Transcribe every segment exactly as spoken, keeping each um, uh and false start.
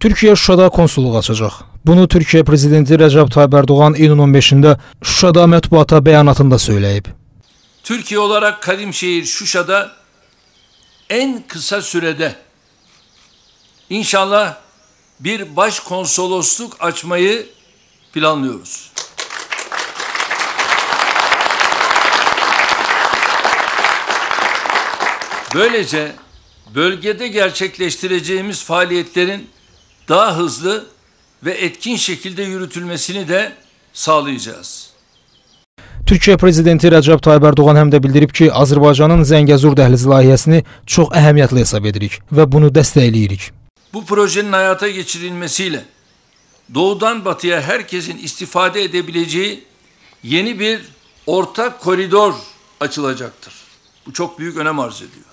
Türkiye Şuşada konsulluq açacaq. Bunu Türkiye Prezidenti Rəcəb Tayyip Erdoğan iyunun on beşində Şuşada mətbuata bəyanatında söyləyib. Türkiye olarak kadim şehir Şuşa'da en kısa sürede inşallah bir başkonsolosluk açmayı planlıyoruz. Böylece bölgede gerçekleştireceğimiz faaliyetlerin daha hızlı ve etkin şekilde yürütülmesini de sağlayacağız. Türkiye Prezidenti Rəcəb Tayyip Erdoğan həm də bildirib ki, Azərbaycanın Zəngəzur dəhlizi layihəsini çox əhəmiyyətli hesab edirik və bunu dəstəkləyirik. Bu projenin hayata geçirilmesiyle doğudan batıya herkesin istifade edebileceği yeni bir ortak koridor açılacaktır. Bu çok büyük önem arz ediyor.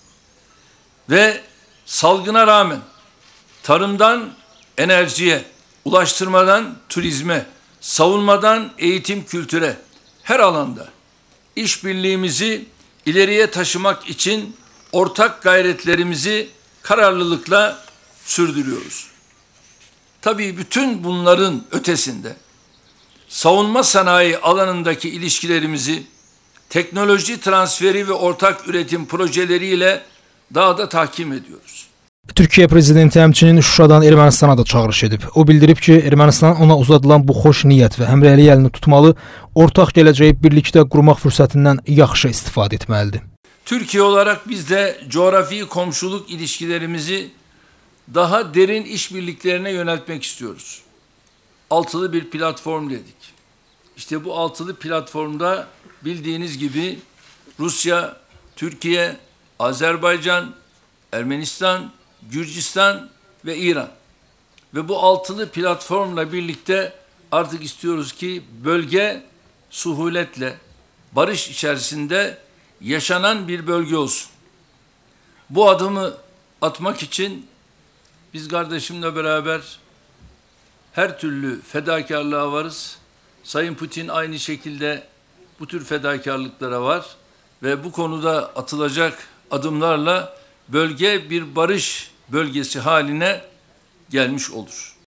Ve salgına rağmen tarımdan enerjiye, ulaştırmadan turizme, savunmadan eğitim kültüre her alanda işbirliğimizi ileriye taşımak için ortak gayretlerimizi kararlılıkla sürdürüyoruz. Tabii bütün bunların ötesinde savunma sanayi alanındaki ilişkilerimizi teknoloji transferi ve ortak üretim projeleriyle daha da tahkim ediyoruz. Türkiye Prezidenti həmçinin Şuşadan Ermənistana da çağırış edib. O bildirib ki, Ermənistan ona uzadılan bu xoş niyyət və həmrəylik əlini tutmalı, ortaq gələcəyi birlikdə qurmaq fürsətindən yaxşı istifadə etməlidir. Türkiye olarak biz de coğrafi komşuluk ilişkilerimizi daha derin işbirliklerine yöneltmek istiyoruz. Altılı bir platform dedik. İşte bu altılı platformda bildiğiniz gibi Rusya, Türkiye, Azerbaycan, Ermenistan, Gürcistan ve İran. Ve bu altılı platformla birlikte artık istiyoruz ki bölge suhuletle, barış içerisinde yaşanan bir bölge olsun. Bu adımı atmak için biz kardeşimle beraber her türlü fedakarlığa varız. Sayın Putin aynı şekilde bu tür fedakarlıklara var ve bu konuda atılacak adımlarla bölge bir barış bölgesi haline gelmiş olur.